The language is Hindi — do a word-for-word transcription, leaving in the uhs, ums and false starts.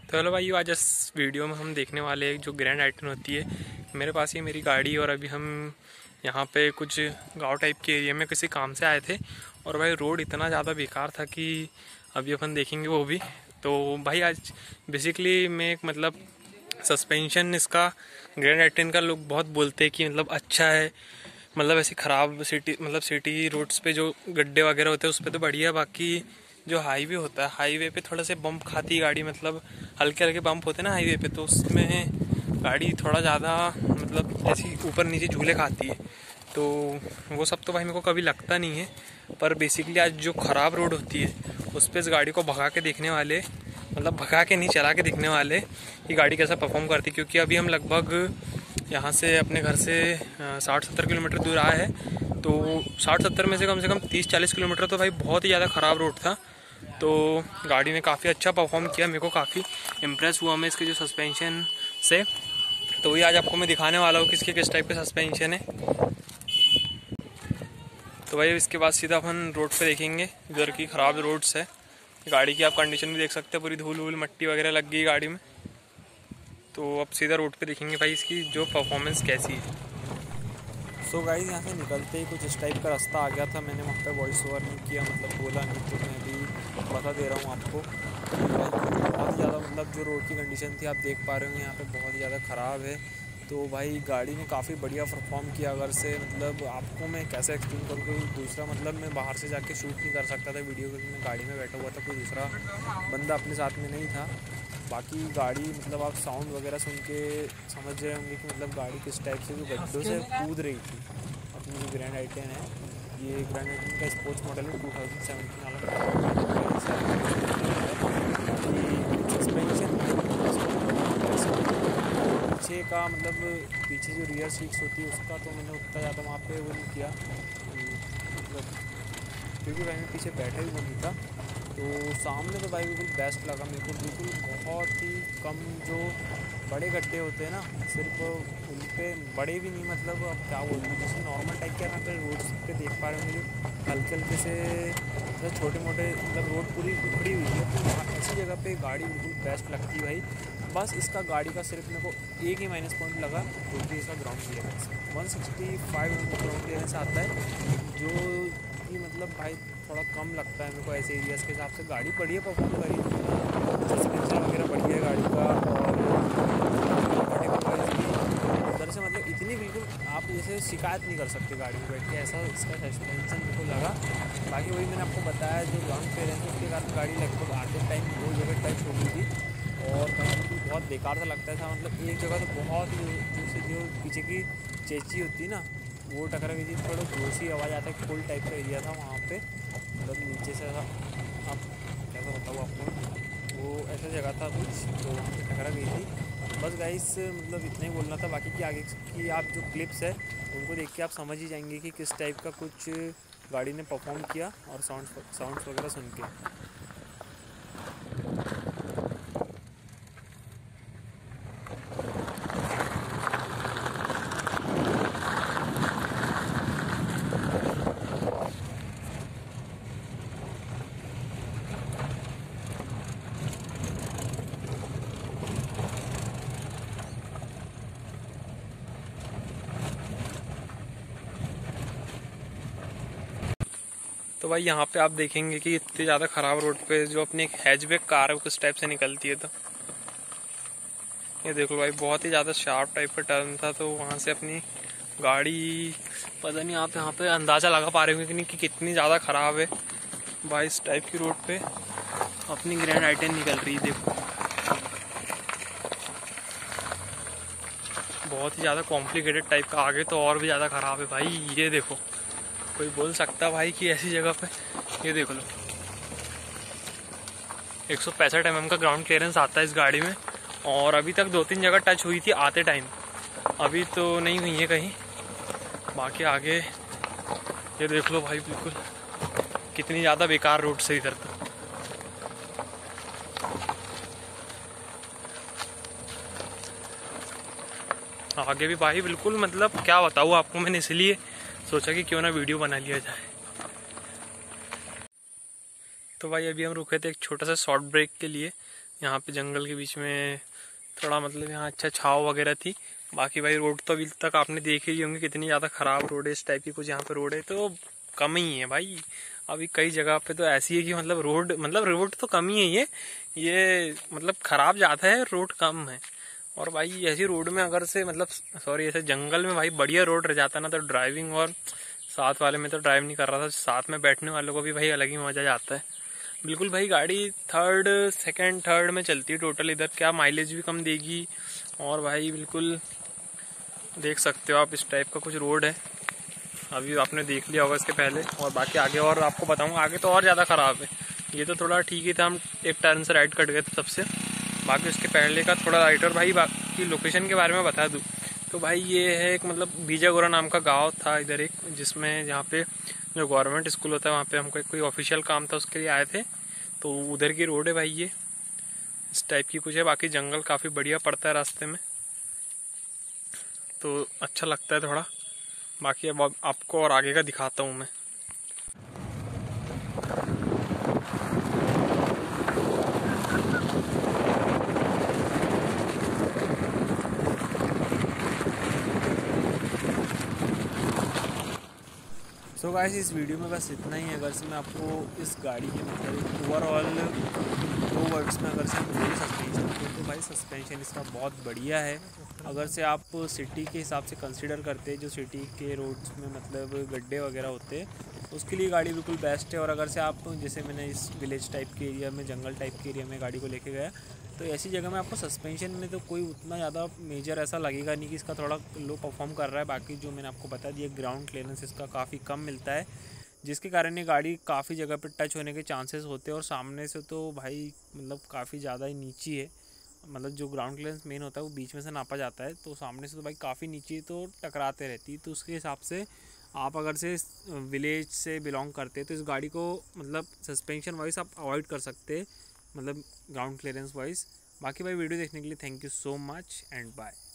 तो हेलो भाई, आज इस वीडियो में हम देखने वाले हैं जो ग्रैंड आई टेन होती है। मेरे पास ही मेरी गाड़ी, और अभी हम यहाँ पे कुछ गांव टाइप के एरिया में किसी काम से आए थे। और भाई रोड इतना ज़्यादा बेकार था कि अभी अपन देखेंगे वो भी। तो भाई आज बेसिकली मैं एक मतलब सस्पेंशन इसका ग्रैंड आई टेन का लोग बहुत बोलते हैं कि मतलब अच्छा है, मतलब ऐसी ख़राब सिटी मतलब सिटी रोड्स पे जो गड्ढे वगैरह होते हैं उस पर तो बढ़िया। बाकी जो हाईवे होता है, हाईवे पे थोड़ा से बम्प खाती है गाड़ी, मतलब हल्के हल्के बम्प होते हैं ना हाईवे पे, तो उसमें गाड़ी थोड़ा ज़्यादा मतलब ऐसी ऊपर नीचे झूले खाती है। तो वो सब तो भाई मेरे को कभी लगता नहीं है, पर बेसिकली आज जो ख़राब रोड होती है उस पर इस गाड़ी को भगा के देखने वाले, मतलब भगा के नहीं चला के देखने वाले कि गाड़ी कैसा परफॉर्म करती है। क्योंकि अभी हम लगभग यहाँ से अपने घर से साठ सत्तर किलोमीटर दूर आए हैं। तो साठ सत्तर में से कम से कम तीस चालीस किलोमीटर तो भाई बहुत ही ज़्यादा ख़राब रोड था। तो गाड़ी ने काफ़ी अच्छा परफॉर्म किया, मेरे को काफ़ी इम्प्रेस हुआ मैं इसके जो सस्पेंशन से। तो वही आज आपको मैं दिखाने वाला हूँ किसके किस टाइप के सस्पेंशन है। तो भाई इसके बाद सीधा अपन रोड पे देखेंगे, इधर की ख़राब रोड्स है। गाड़ी की आप कंडीशन भी देख सकते हैं, पूरी धूल वूल मट्टी वगैरह लग गई गाड़ी में। तो अब सीधा रोड पे देखेंगे भाई इसकी जो परफॉर्मेंस कैसी है। सो गाइस यहाँ से निकलते ही कुछ इस टाइप का रास्ता आ गया था। मैंने वहाँ पे वॉइस ओवर नहीं किया, मतलब बोला नहीं, तो मैं भी बता दे रहा हूँ आपको। बहुत ही ज़्यादा मतलब जो रोड की कंडीशन थी आप देख पा रहे हो यहाँ पे बहुत ही ज़्यादा ख़राब है। तो भाई गाड़ी ने काफ़ी बढ़िया परफॉर्म किया। अगर से मतलब आपको मैं कैसे एक्सप्लेन करूँ, क्योंकि दूसरा मतलब मैं बाहर से जाके शूट नहीं कर सकता था वीडियो, क्योंकि मैं गाड़ी में बैठा हुआ था, कोई दूसरा बंदा अपने साथ में नहीं था। बाकी गाड़ी मतलब आप साउंड वगैरह सुन के समझ रहे होंगे कि मतलब गाड़ी किस टाइप से जो गड्ढों से कूद रही थी। अपनी जो ग्रैंड आई टेन है, ये ग्रैंड आई टेन का स्पोर्ट्स मॉडल है, टू थाउजेंड सेवेंटीन वाला। सस्पेंशन पीछे का मतलब पीछे जो रियर सीट्स होती है उसका तो मैंने उतना ज़्यादा वहाँ पे वो नहीं किया, मतलब क्योंकि भाई मैं पीछे बैठा ही वो नहीं था। तो सामने तो भाई बिल्कुल बेस्ट लगा मेरे को, बिल्कुल बहुत ही कम जो बड़े गड्ढे होते हैं ना, सिर्फ उन पर बड़े भी नहीं, मतलब अब क्या बोलूँ, जैसे नॉर्मल टाइप के यहाँ पे रोड्स पे देख पा रहे होंगे जो हल्के हल्के से मतलब छोटे मोटे मतलब रोड पूरी उखड़ी हुई है। तो वहाँ ऐसी जगह पे गाड़ी बिल्कुल बेस्ट लगती है भाई। बस इसका गाड़ी का सिर्फ मेरे को एक ही माइनस पॉइंट लगा, जो कि इसका ground clearance one sixty five ground clearance आता है, जो कि मतलब भाई थोड़ा कम लगता है मेरे को ऐसे एरियाज़ के हिसाब से। गाड़ी बढ़िया परफॉर्म करी, सस्पेंशन वगैरह बढ़िया है गाड़ी का, और उधर से मतलब इतनी बिल्कुल आप जैसे शिकायत नहीं कर सकते गाड़ी में बैठ के, ऐसा इसका सस्पेंशन मेरे को लगा। बाकी वही मैंने आपको बताया, जो ग्राउंड क्लियरेंस है उसके कारण गाड़ी लगभग आधे टाइम वो जगह टच हो गई थी, और कहीं बहुत बेकार सा लगता था। मतलब एक जगह तो बहुत ही जैसे जो पीछे की चेची होती है ना वो टकरा गई थी, थोड़ा जोर सी आवाज़ आता है, पुल टाइप का एरिया था वहाँ पे, मतलब नीचे से आप कैसा बताऊँ आपको, वो ऐसा जगह था कुछ, तो वहाँ पे टकरा गई थी। बस गाइस मतलब इतना ही बोलना था। बाकी की आगे की आप जो क्लिप्स है उनको देख के आप समझ ही जाएंगे कि किस टाइप का कुछ गाड़ी ने परफॉर्म किया, और साउंड साउंड्स वगैरह सुन के। तो भाई यहाँ पे आप देखेंगे कि इतनी ज़्यादा ख़राब रोड पे जो अपनी एक हैचबैक कार है वो किस टाइप से निकलती है। तो ये देखो भाई, बहुत ही ज़्यादा शार्प टाइप का टर्न था, तो वहाँ से अपनी गाड़ी पता नहीं आप यहाँ पे अंदाज़ा लगा पा रहे होंगे कि नहीं कि कितनी ज़्यादा ख़राब है भाई। इस टाइप की रोड पे अपनी ग्रैंड आई टेन निकल रही है, देखो बहुत ही ज़्यादा कॉम्प्लिकेटेड टाइप का। आगे तो और भी ज़्यादा ख़राब है भाई, ये देखो। कोई बोल सकता भाई कि ऐसी जगह पे, ये देख लो एक सौ पैंसठ एम एम का ग्राउंड क्लियरेंस आता है इस गाड़ी में, और अभी तक दो तीन जगह टच हुई थी आते टाइम, अभी तो नहीं हुई है कहीं। बाकी आगे ये देख लो भाई, बिल्कुल कितनी ज़्यादा बेकार रोड से इधर तो। आगे भी भाई बिल्कुल मतलब क्या बताऊँ आपको, मैंने इसलिए सोचा कि क्यों ना वीडियो बना लिया जाए। तो भाई अभी हम रुके थे एक छोटा सा शॉर्ट ब्रेक के लिए, यहाँ पे जंगल के बीच में थोड़ा मतलब यहाँ अच्छा छाव वगैरह थी। बाकी भाई रोड तो अभी तक आपने देख ही होंगे कितनी ज़्यादा ख़राब रोड है। इस टाइप की कुछ यहाँ पे रोड है तो कम ही है भाई। अभी कई जगह पे तो ऐसी है कि मतलब रोड मतलब रोड तो कम ही है, ये ये मतलब ख़राब ज़्यादा है, रोड कम है। और भाई ऐसी रोड में अगर से मतलब सॉरी ऐसे जंगल में भाई बढ़िया रोड रह जाता ना तो ड्राइविंग, और साथ वाले में तो ड्राइव नहीं कर रहा था, साथ में बैठने वालों को भी भाई अलग ही मजा जाता है। बिल्कुल भाई गाड़ी थर्ड सेकंड थर्ड में चलती है टोटल इधर, क्या माइलेज भी कम देगी। और भाई बिल्कुल देख सकते हो आप इस टाइप का कुछ रोड है, अभी आपने देख लिया होगा इसके पहले। और बाकी आगे और आपको बताऊंगा, आगे तो और ज़्यादा ख़राब है। ये तो थोड़ा ठीक ही था, हम एक टर्न से राइट कट गए थे तब से। बाकी उसके पहले का थोड़ा राइट। और भाई बाकी लोकेशन के बारे में बता दूँ तो भाई ये है एक मतलब बीजागोरा नाम का गांव था इधर एक, जिसमें जहाँ पे जो गवर्नमेंट स्कूल होता है वहाँ पे हमको कोई ऑफिशियल काम था उसके लिए आए थे। तो उधर की रोड है भाई, ये इस टाइप की कुछ है। बाकी जंगल काफ़ी बढ़िया पड़ता है रास्ते में, तो अच्छा लगता है थोड़ा। बाकी अब आपको और आगे का दिखाता हूँ मैं। सो गाइस इस वीडियो में बस इतना ही। अगर से मैं आपको इस गाड़ी के मतलब ओवरऑल दो वर्ड्स में अगर से हम बोल सस्पेंशन को, तो भाई सस्पेंशन इसका बहुत बढ़िया है। अगर से आप सिटी के हिसाब से कंसीडर करते हैं, जो सिटी के रोड्स में मतलब गड्ढे वगैरह होते हैं, उसके लिए गाड़ी बिल्कुल बेस्ट है। और अगर से आप जैसे मैंने इस विलेज टाइप के एरिया में, जंगल टाइप के एरिया में गाड़ी को लेके गया, तो ऐसी जगह में आपको सस्पेंशन में तो कोई उतना ज़्यादा मेजर ऐसा लगेगा नहीं कि इसका थोड़ा लो परफॉर्म कर रहा है। बाकी जो मैंने आपको बता दिया ग्राउंड क्लियरेंस इसका काफ़ी कम मिलता है, जिसके कारण ये गाड़ी काफ़ी जगह पर टच होने के चांसेस होते हैं। और सामने से तो भाई मतलब काफ़ी ज़्यादा ही नीची है, मतलब जो ग्राउंड क्लियरेंस मेन होता है वो बीच में से नापा जाता है, तो सामने से तो भाई काफ़ी नीचे तो टकराते रहती है। तो उसके हिसाब से आप अगर से विलेज से बिलोंग करते हैं तो इस गाड़ी को मतलब सस्पेंशन वाइज आप अवॉइड कर सकते हैं, मतलब ग्राउंड क्लियरेंस वाइज। बाकी भाई वीडियो देखने के लिए thank you so much and bye.